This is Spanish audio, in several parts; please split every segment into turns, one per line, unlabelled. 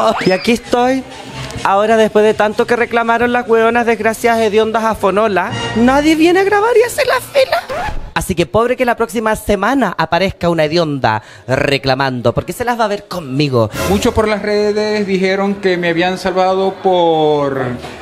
Y aquí estoy. Ahora, después de tanto que reclamaron las hueonas desgraciadas hediondas a Fonola, nadie viene a grabar y hace la fila. Así que pobre que la próxima semana aparezca una hedionda reclamando, porque se las va a ver conmigo.
Muchos por las redes dijeron que me habían salvado por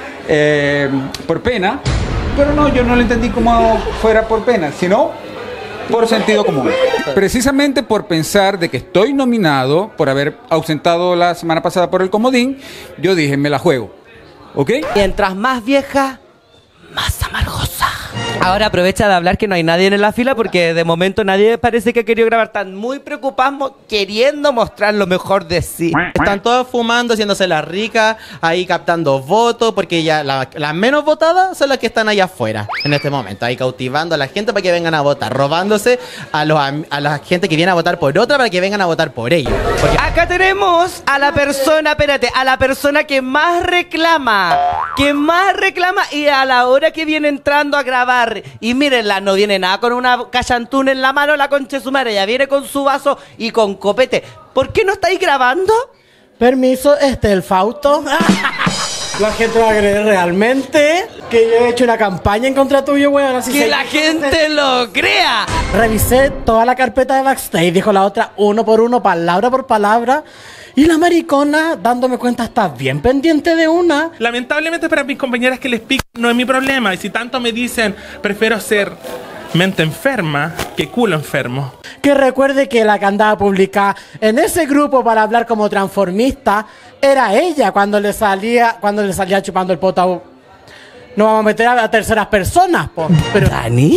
pena, pero no, yo no lo entendí como fuera por pena, sino por sentido común. Precisamente por pensar de que estoy nominado, por haber ausentado la semana pasada por el comodín, yo dije, me la juego, ¿ok?
Mientras más vieja, más amargosa. Ahora aprovecha de hablar que no hay nadie en la fila porque de momento nadie parece que ha querido grabar. Están muy preocupados queriendo mostrar lo mejor de sí.
Están todos fumando, haciéndose las ricas, ahí captando votos, porque ya las menos votadas son las que están allá afuera en este momento, ahí cautivando a la gente para que vengan a votar, robándose a la gente que viene a votar por otra para que vengan a votar por ellos. Porque
acá tenemos a la persona, espérate, a la persona que más reclama y a la hora que viene entrando a grabar. Y mírenla, no viene nada con una cachantún en la mano, la concha de su madre, ella viene con su vaso y con copete. ¿Por qué no estáis grabando?
Permiso, el Fausto. La gente va a creer realmente que yo he hecho una campaña en contra tuyo, weón. Así
que la gente lo crea.
Revisé toda la carpeta de backstage, dijo la otra, uno por uno, palabra por palabra. Y la maricona, dándome cuenta, está bien pendiente de una.
Lamentablemente para mis compañeras que les pica no es mi problema. Y si tanto me dicen, prefiero ser mente enferma que culo enfermo.
Que recuerde que la que andaba publicada en ese grupo para hablar como transformista era ella cuando le salía chupando el poto. No vamos a meter a terceras personas, po. Pero
¿Dani?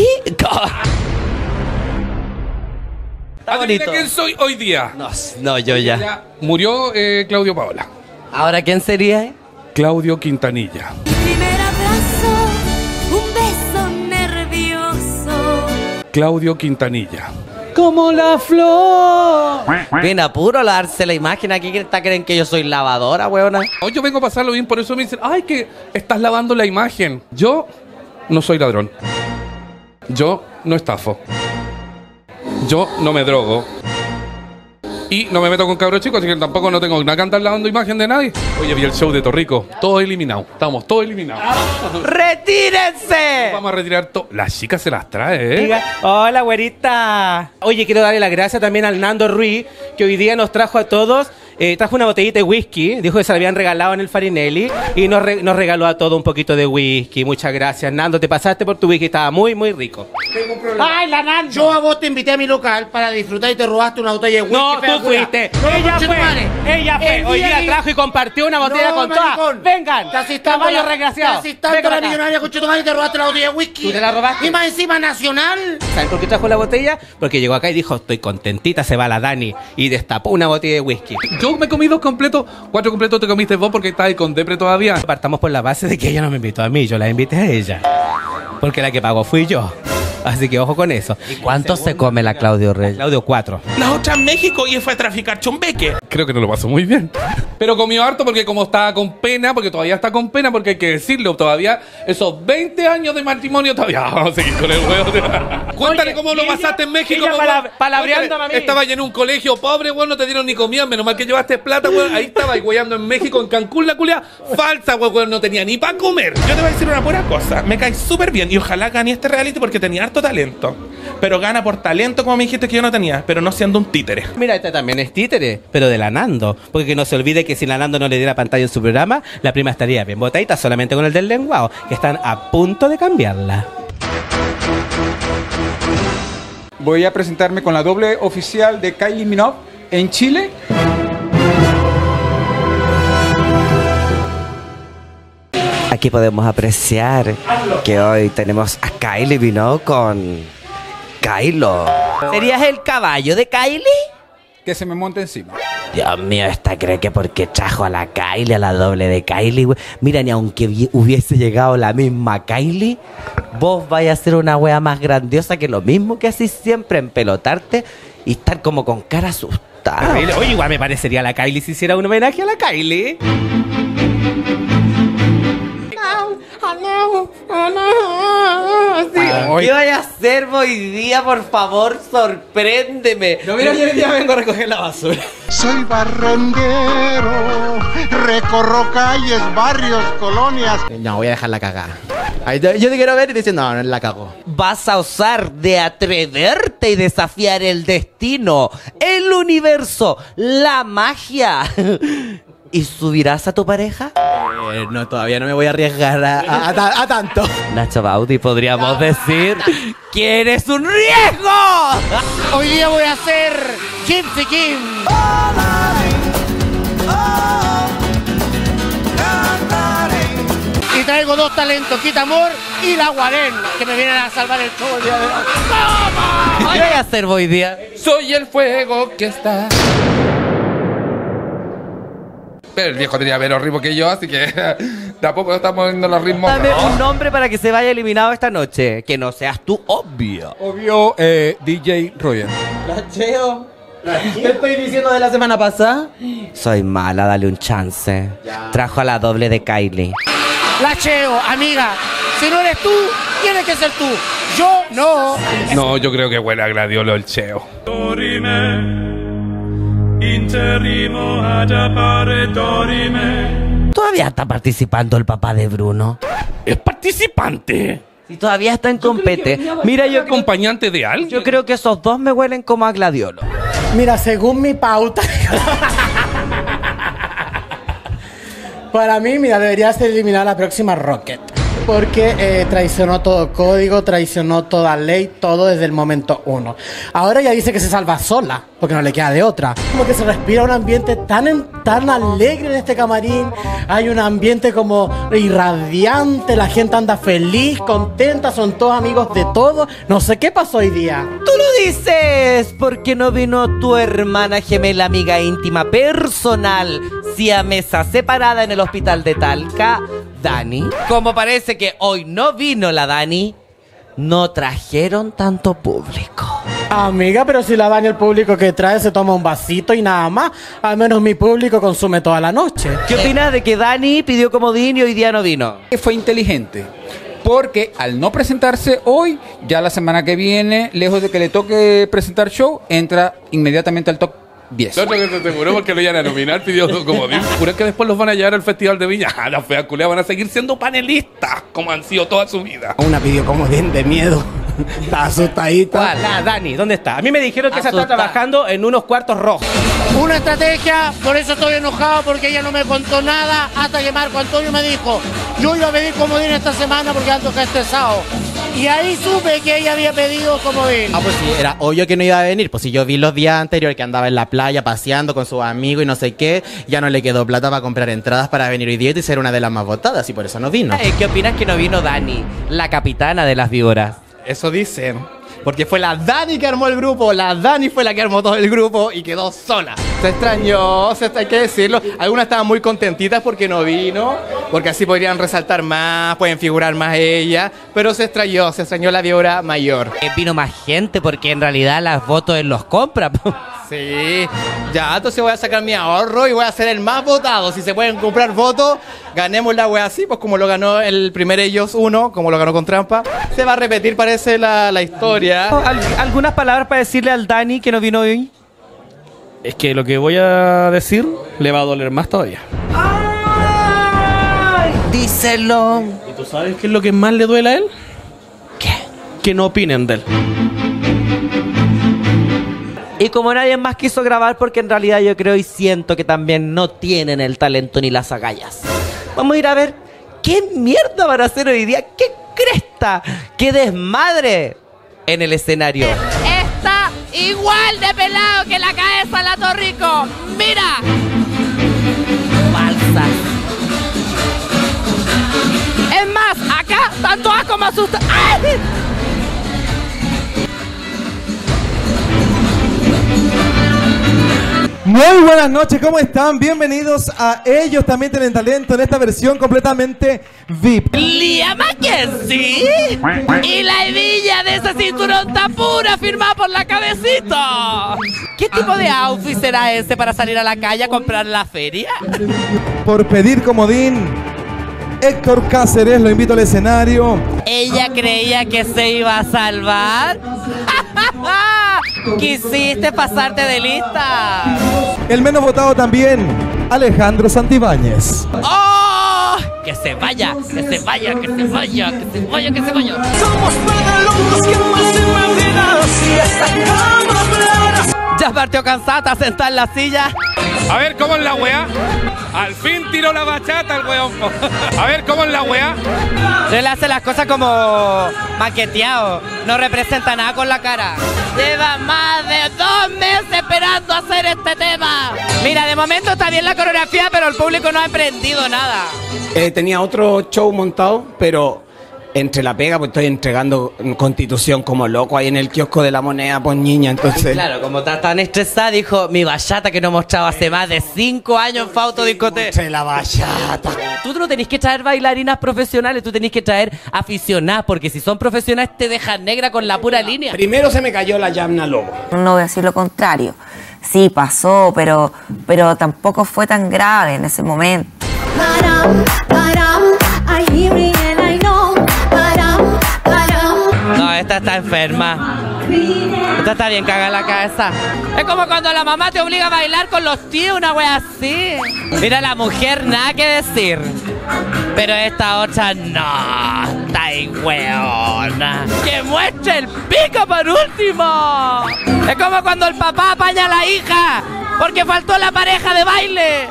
¿Adivina quién soy hoy día?
No, yo ya.
Murió Claudio Paola.
¿Ahora quién sería?
Claudio Quintanilla.
Primer abrazo, un beso nervioso.
Claudio Quintanilla.
como la flor.
Bien apuro darse la imagen aquí que creen que yo soy lavadora, weona.
Hoy yo vengo a pasarlo bien, por eso me dicen, ay, que estás lavando la imagen. Yo no soy ladrón. Yo no estafo. Yo no me drogo. Y no me meto con cabros chicos, así que tampoco no tengo nada que andar lavando imagen de nadie. Oye, vi el show de Torrico. Todo eliminado. Estamos todos eliminados.
¡Retírense!
Vamos a retirar todo. La chica se las trae, ¿eh?
Hola, güerita. Oye, quiero darle las gracias también al Nando Ruiz, que hoy día nos trajo a todos. Trajo una botellita de whisky, dijo que se la habían regalado en el Farinelli y nos regaló a todos un poquito de whisky. Muchas gracias, Nando, te pasaste por tu whisky, estaba muy, muy rico.
Tengo un problema.
¡Ay, la Nando!
Yo a vos te invité a mi local para disfrutar y te robaste una botella de whisky.
No, tú fuiste.
No,
ella fue. Hoy día trajo y compartió una botella con todas. Vengan, caballo regraciado.
Te asististe a la millonaria con Chetumare y te robaste la botella de whisky.
¿Tú te la robaste?
Y más encima nacional.
¿Sabes por qué trajo la botella? Porque llegó acá y dijo, estoy contentita, se va la Dani. Y destapó una botella de whisky.
Yo me comí 2 completos. 4 completos te comiste vos porque estás ahí con depre todavía.
Partamos por la base de que ella no me invitó a mí, yo la invité a ella. Porque la que pagó fui yo. Así que ojo con eso.
¿Y cuánto se come la Claudio Rey?
Claudio 4.
La otra en México y fue a traficar chumbeque.
Creo que no lo pasó muy bien. Pero comió harto porque como estaba con pena, porque todavía está con pena, porque hay que decirlo, todavía esos 20 años de matrimonio todavía vamos a seguir con el huevo. Cuéntale cómo lo pasaste en México.
Palabreándome a mí.
Estaba en un colegio pobre, weón, no te dieron ni comida, menos mal que llevaste plata, weón. Ahí estaba güeyando en México, en Cancún, la culia falsa, weón, no tenía ni para comer.
Yo te voy a decir una pura cosa, me cae súper bien y ojalá gane este reality porque tenía harto talento. Pero gana por talento, como me dijiste que yo no tenía, pero no siendo un títere.
Mira, este también es títere, pero de la Nando. Porque que no se olvide que si la Nando no le diera pantalla en su programa, la prima estaría bien botadita solamente con el del lenguado, que están a punto de cambiarla.
Voy a presentarme con la doble oficial de Kylie Minogue en Chile.
Aquí podemos apreciar que hoy tenemos a Kylie Minogue con Kylo. ¿Serías el caballo de Kylie?
Que se me monte encima.
Dios mío, esta cree que porque trajo a la Kylie, a la doble de Kylie, güey. Mira, ni aunque hubiese llegado la misma Kylie, vos vais a ser una wea más grandiosa que lo mismo que así siempre, empelotarte y estar como con cara asustada.
Oye, igual me parecería la Kylie si hiciera un homenaje a la Kylie.
¿Qué voy a hacer hoy día? Por favor, sorpréndeme.
No, mira, yo hoy día vengo a recoger la basura.
Soy barrendero, recorro calles, barrios, colonias.
No, voy a dejar la cagada. Yo te quiero ver y te dicen, no, no la cago.
Vas a usar de atreverte y desafiar el destino, el universo, la magia. ¿Y subirás a tu pareja?
No, todavía no me voy a arriesgar a tanto.
Nacho Baudi, podríamos decir que eres un riesgo.
Hoy día voy a hacer Gypsy Kim. Y traigo dos talentos, Quita Amor y La Guarén, que me vienen a salvar el show el día de hoy. ¡Toma!
¿Qué voy a hacer hoy día?
Soy el fuego que está. Pero el viejo tenía menos ritmo que yo, así que tampoco estamos viendo los ritmos.
Dame un nombre para que se vaya eliminado esta noche. Que no seas tú, obvio.
Obvio, DJ Roger.
La Cheo. ¿Qué estoy diciendo de la semana pasada?
Soy mala, dale un chance. Trajo a la doble de Kylie.
La Cheo, amiga, si no eres tú, tienes que ser tú. Yo no.
No, yo creo que huele a gladiolo el Cheo.
Todavía está participando el papá de Bruno.
Es participante.
Si todavía está en compete. Mira, yo
acompañante de alguien.
Yo creo que esos dos me huelen como a gladiolo.
Mira, según mi pauta. Para mí, mira, debería ser eliminada la próxima Rocket. Porque traicionó todo código, traicionó toda ley, todo desde el momento uno. Ahora ya dice que se salva sola, porque no le queda de otra. Como que se respira un ambiente tan alegre en este camarín. Hay un ambiente como irradiante, la gente anda feliz, contenta, son todos amigos de todos. No sé qué pasó hoy día.
Tú lo dices porque no vino tu hermana gemela, amiga íntima, personal, siamesa, separada en el hospital de Talca, Dani. Como parece que hoy no vino la Dani, no trajeron tanto público.
Amiga, pero si la Dani, el público que trae se toma un vasito y nada más. Al menos mi público consume toda la noche.
¿Qué opinas de que Dani pidió comodín y hoy día no vino?
Fue inteligente. Porque al no presentarse hoy, ya la semana que viene, lejos de que le toque presentar show, entra inmediatamente al top 10.
No, que te aseguró porque lo iban a nominar, pidió como juré que después los van a llevar al Festival de Viña. Las feas culiadas van a seguir siendo panelistas, como han sido toda su vida.
Una pidió comodín de miedo. Está asustadita.
¿Cuál? La Dani, ¿dónde está? A mí me dijeron que se está
Asustada.
trabajando en unos cuartos rojos.
Una estrategia, por eso estoy enojado, porque ella no me contó nada hasta que Marco Antonio me dijo: yo iba a pedir comodín esta semana porque ando acá estresado. Y ahí supe que ella había pedido comodín.
Ah, pues sí, era obvio que no iba a venir. Pues si yo vi los días anteriores que andaba en la playa paseando con sus amigos y no sé qué, ya no le quedó plata para comprar entradas para venir hoy día y ser una de las más votadas, y por eso no vino.
¿Qué opinas que no vino Dani, la capitana de las víboras?
Eso dicen. Porque fue la Dani que armó el grupo. La Dani fue la que armó todo el grupo y quedó sola. Se extrañó, hay que decirlo. Algunas estaban muy contentitas porque no vino, porque así podrían resaltar más, pueden figurar más ella. Pero se extrañó la víbora mayor.
Vino más gente porque en realidad las votos él los compra.
Sí, ya, entonces voy a sacar mi ahorro y voy a ser el más votado. Si se pueden comprar votos, ganemos la wea así, pues como lo ganó el primer Ellos 1, como lo ganó con trampa. Se va a repetir, parece, la historia.
¿Algunas palabras para decirle al Dani que no vino hoy?
Es que lo que voy a decir le va a doler más todavía.
Díselo.
¿Y tú sabes qué es lo que más le duele a él?
¿Qué?
Que no opinen de él.
Y como nadie más quiso grabar, porque en realidad yo creo y siento que también no tienen el talento ni las agallas. Vamos a ir a ver qué mierda van a hacer hoy día. ¡Qué cresta! ¡Qué desmadre! En el escenario.
Está igual de pelado que la cabeza de la Torrico. ¡Mira!
Falsas.
Es más, acá tanto A como asusta. ¡Ay!
Muy buenas noches, ¿cómo están? Bienvenidos a Ellos También Tienen Talento en esta versión completamente VIP.
Lia Mackenzie y la hebilla de ese cinturón tan pura firmada por la cabecita.
¿Qué tipo de outfit será ese para salir a la calle a comprar en la feria?
Por pedir comodín, Héctor Cáceres, lo invito al escenario.
Ella creía que se iba a salvar. Quisiste pasarte de lista.
El menos votado también, Alejandro Santibáñez.
¡Oh! Que se vaya, que se vaya, que se vaya, que se vaya, que se vaya. Somos locos que más ya partió cansada, sentada en la silla.
A ver, ¿cómo es la weá? Al fin tiró la bachata el weón. A ver, ¿cómo es la weá?
Él hace las cosas como maqueteado. No representa nada con la cara. Lleva más de 2 meses esperando hacer este tema. Mira, de momento está bien la coreografía, pero el público no ha aprendido nada.
Tenía otro show montado, pero entre la pega, pues estoy entregando Constitución como loco ahí en el kiosco de la Moneda, pues niña, entonces...
Claro, como está tan estresada, dijo, mi bachata que no mostraba hace más de 5 años en Fauto Discoteca.
La bachata.
Tú no tenés que traer bailarinas profesionales, tú tenés que traer aficionadas, porque si son profesionales te dejan negra con la pura línea.
Primero se me cayó la Yamna Lobo.
No voy a decir lo contrario. Sí, pasó, pero tampoco fue tan grave en ese momento.
No, esta está enferma. Esta está bien cagada la cabeza. Es como cuando la mamá te obliga a bailar con los tíos, una wea así. Mira, la mujer, nada que decir. Pero esta otra, no, está ahí, weona. ¡Que muestre el pico por último! Es como cuando el papá apaña a la hija porque faltó la pareja de baile.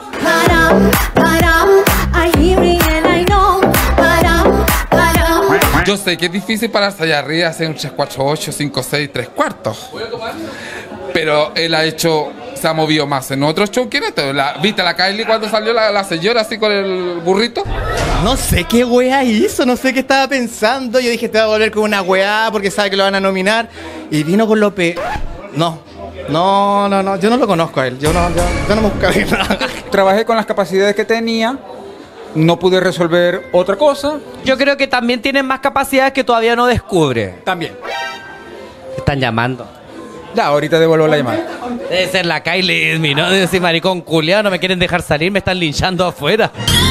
Yo sé que es difícil pararse allá arriba, hacer un 3, 4, 8, 5, 6, 3 cuartos. Pero él ha hecho, se ha movido más en otros shows que en esto. ¿Viste a la Kylie cuando salió la señora así con el burrito?
No sé qué weá hizo, no sé qué estaba pensando. Yo dije, te va a volver con una weá porque sabe que lo van a nominar. Y vino con López. No, yo no lo conozco a él. Yo no me buscaré nada.
Trabajé con las capacidades que tenía. No pude resolver otra cosa.
Yo creo que también tienen más capacidades que todavía no descubre.
También.
Están llamando.
Ya, ahorita devuelvo la llamada.
Debe ser la Kylie, mi, ¿no? Debe decir maricón culiao, no me quieren dejar salir, me están linchando afuera.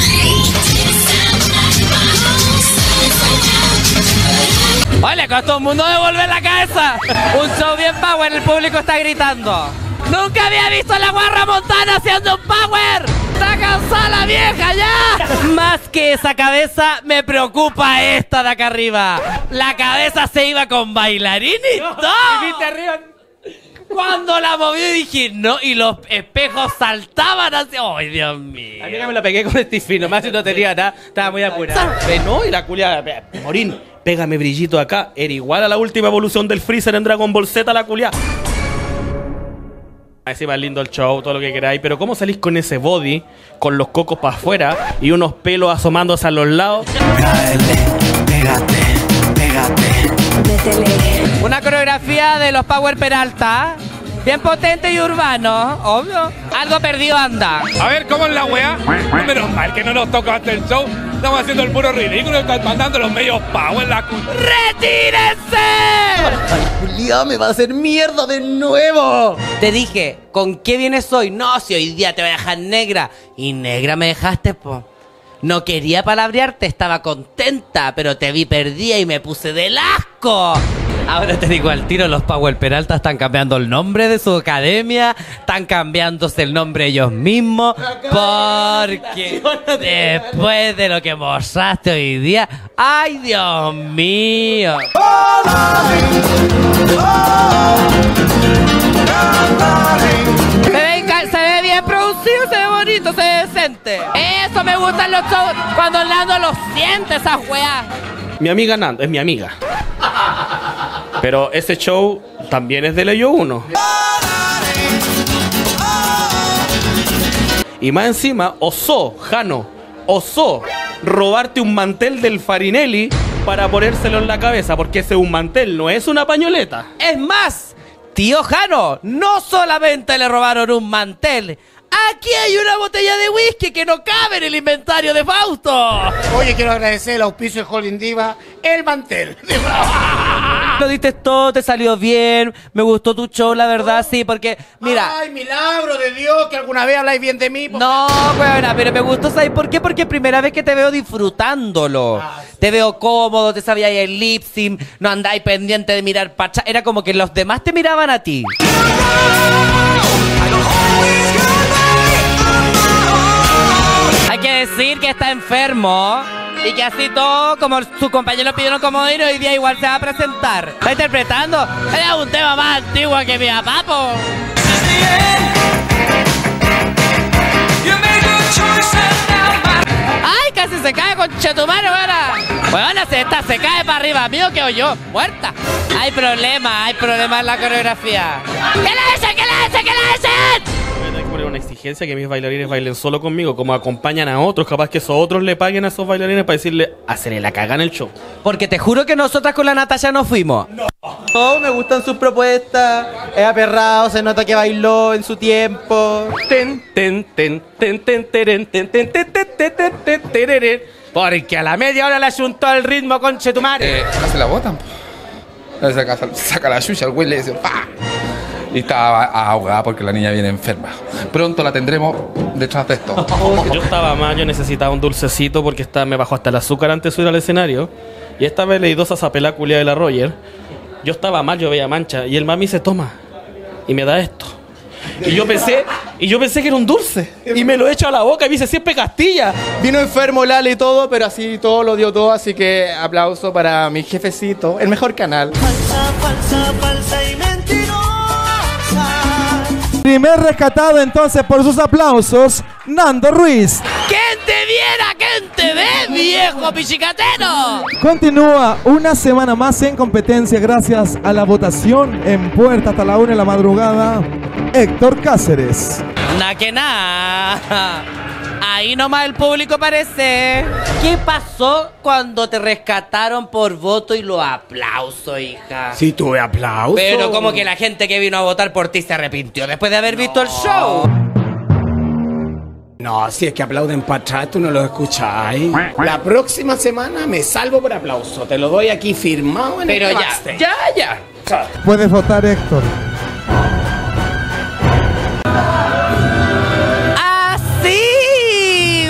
Oye, con todo el mundo devolver la cabeza. Un show bien power, el público está gritando. Nunca había visto a la Guarra Montana haciendo un power. ¡Está cansada la vieja ya! Más que esa cabeza, me preocupa esta de acá arriba. La cabeza se iba con bailarín y todo.
¿Y viste arriba?
Cuando la movió dije, no, y los espejos saltaban así. ¡Ay, Dios mío!
A mí que me la pegué con Steffi, nomás si no tenía nada, estaba muy apurada. No, y la culia, Morín, pégame brillito acá. Era igual a la última evolución del Freezer en Dragon Ball Z, la culia. Así va lindo el show, todo lo que queráis, pero ¿cómo salís con ese body, con los cocos para afuera y unos pelos asomándose a los lados?
Pégate.
Una coreografía de los Power Peralta, bien potente y urbano, obvio. Algo perdido anda.
A ver, ¿cómo es la weá? Menos mal que no nos toca hasta el show. Estamos haciendo el puro ridículo, están mandando los medios power la
¡Retírense!
Julián, me va a hacer mierda de nuevo.
Te dije, ¿con qué vienes hoy? No, si hoy día te voy a dejar negra. Y negra me dejaste, po. No quería palabrearte, estaba contenta, pero te vi perdida y me puse del asco. Ahora te digo al tiro, los Power Peralta están cambiando el nombre de su academia, están cambiándose el nombre ellos mismos, porque después de lo que mostraste hoy día, ¡ay, Dios mío! Se ve bien producido, se ve bonito, se ve decente. Eso me gustan los shows, cuando Nando los siente, esas weas.
Mi amiga Nando, es mi amiga. Pero ese show también es de Leyo 1. Y más encima, Jano, osó robarte un mantel del Farinelli para ponérselo en la cabeza, porque ese es un mantel, no es una pañoleta.
Es más, tío Jano, no solamente le robaron un mantel, aquí hay una botella de whisky que no cabe en el inventario de Fausto.
Oye, quiero agradecer el auspicio de Holding Diva, el mantel.
Lo diste todo, te salió bien. Me gustó tu show, la verdad, sí, porque, mira.
Ay, milagro de Dios, que alguna vez habláis bien de mí.
No, buena, pero me gustó, ¿sabes por qué? Porque es primera vez que te veo disfrutándolo. Te veo cómodo, te sabías el lip sync, no andáis pendiente de mirar para atrás. Era como que los demás te miraban a ti. Hay que decir que está enfermo y que así todo, como sus compañeros pidieron como ir, hoy día igual se va a presentar. Está interpretando. Es un tema más antiguo que mi papá, po. ¡Ay, casi se cae con Chetumare, buena! Bueno, se cae para arriba, mío, que yo, muerta. Hay problemas en la coreografía. ¿Qué le dicen? ¿Qué le dicen? ¿Qué le dicen?
Voy a poner una exigencia que mis bailarines bailen solo conmigo, como acompañan a otros, capaz que esos otros le paguen a esos bailarines para decirle, hacerle la cagada en el show.
Porque te juro que nosotras con la Natasha no fuimos.
No, me gustan sus propuestas. Es aperrado, se nota que bailó en su tiempo.
Porque a la media hora le asuntó el ritmo, conchetumare.
No se la botan. Saca la chucha, el güey le dice ¡pah! Y estaba ahogada porque la niña viene enferma. Pronto la tendremos detrás de esto.
Yo estaba mal, yo necesitaba un dulcecito porque me bajó hasta el azúcar antes de subir al escenario. Y esta vez leí dos a esa película de la Roger. Yo estaba mal, yo veía mancha. Y el mami se toma y me da esto. Y yo pensé que era un dulce. Y me lo echo a la boca y me dice, siempre Castilla.
Vino enfermo Lale y todo, pero así todo lo dio todo. Así que aplauso para mi jefecito, el mejor canal.
Falsa y mentirosa.
Primer rescatado entonces por sus aplausos, Nando Ruiz.
¿Quién te viera? ¿Quién te ve, viejo pichicatero?
Continúa una semana más en competencia gracias a la votación en puerta hasta la 1 de la madrugada, Héctor Cáceres.
Na que na. Ahí nomás el público parece. ¿Qué pasó cuando te rescataron por voto y los aplausos, hija?
Sí, tuve aplausos.
Pero como que la gente que vino a votar por ti se arrepintió después de haber visto el show.
No, si es que aplauden para atrás, tú no lo escucháis. La próxima semana me salvo por aplauso. Te lo doy aquí firmado en
Pero
el
ya,
backstage.
ya.
Puedes votar, Héctor.
¡Así!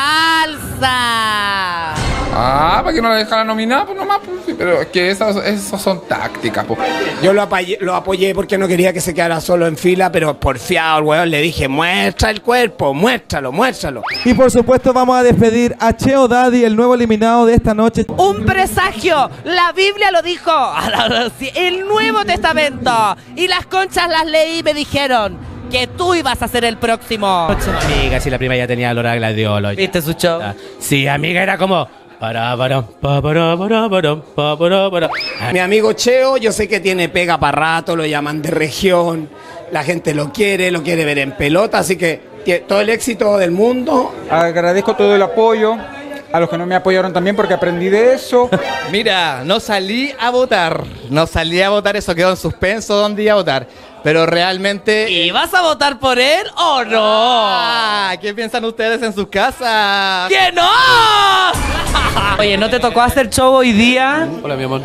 ¡Falsa!
Ah, ¿para que no la dejaran nominar? Pues nomás, pues, sí, pero es que esas son tácticas, pues.
Yo lo apoyé porque no quería que se quedara solo en fila, pero porfiado al weón le dije, muestra el cuerpo, muéstralo.
Y por supuesto vamos a despedir a Cheo Daddy, el nuevo eliminado de esta noche.
Un presagio, la Biblia lo dijo, el Nuevo Testamento, y las conchas las leí y me dijeron que tú ibas a ser el próximo.
Amiga, si la prima ya tenía olor a gladiolo.
¿Viste su show?
Sí, amiga, era como...
Mi amigo Cheo, yo sé que tiene pega para rato, lo llaman de región, la gente lo quiere ver en pelota, así que todo el éxito del mundo.
Agradezco todo el apoyo. A los que no me apoyaron también porque aprendí de eso.
Mira, no salí a votar, eso quedó en suspenso dónde iba a votar. Pero realmente...
¿Y vas a votar por él o no?
¿Qué piensan ustedes en sus casas?
¡Que no! Oye, ¿no te tocó hacer show hoy día?
Hola, mi amor.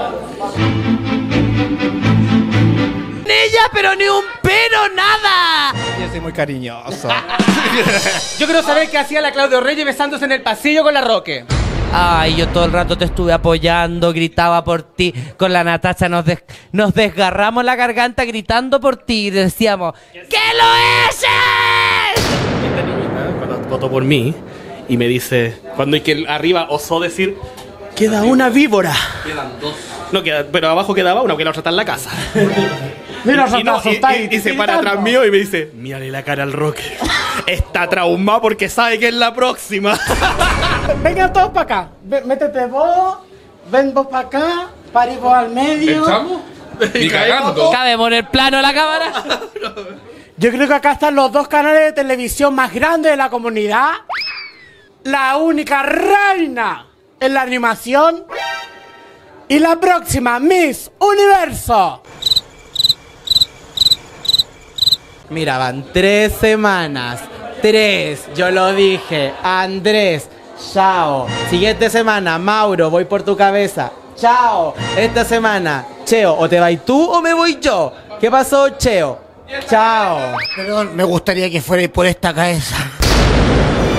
Ella, pero ni un pero, nada.
Yo soy muy cariñoso.
Yo quiero saber qué hacía la Claudio Reyes besándose en el pasillo con la Roque.
Ay, yo todo el rato te estuve apoyando, gritaba por ti. Con la Natasha nos desgarramos la garganta gritando por ti y decíamos ¡que lo eches!
Esta niñita, cuando votó por mí, y me dice, cuando hay que arriba osó decir, queda una víbora.
Quedan dos.
No queda, pero abajo quedaba una, porque la otra está en la casa.
Mira,
y se para atrás mío y me dice, mírale la cara al Roque. Está traumado porque sabe que es la próxima.
Vengan todos para acá. Métete vos, ven vos para acá, Pari vos al medio.
¿Echamos? Ni cagando.
¿Cabemos en el plano de la cámara?
Yo creo que acá están los dos canales de televisión más grandes de la comunidad. La única reina en la animación. Y la próxima Miss Universo.
Mira, van 3 semanas. 3, yo lo dije. Andrés, chao. Siguiente semana, Mauro, voy por tu cabeza. Chao. Esta semana, Cheo, o te vas tú o me voy yo. ¿Qué pasó, Cheo? Chao.
Perdón, me gustaría que fuera por esta cabeza.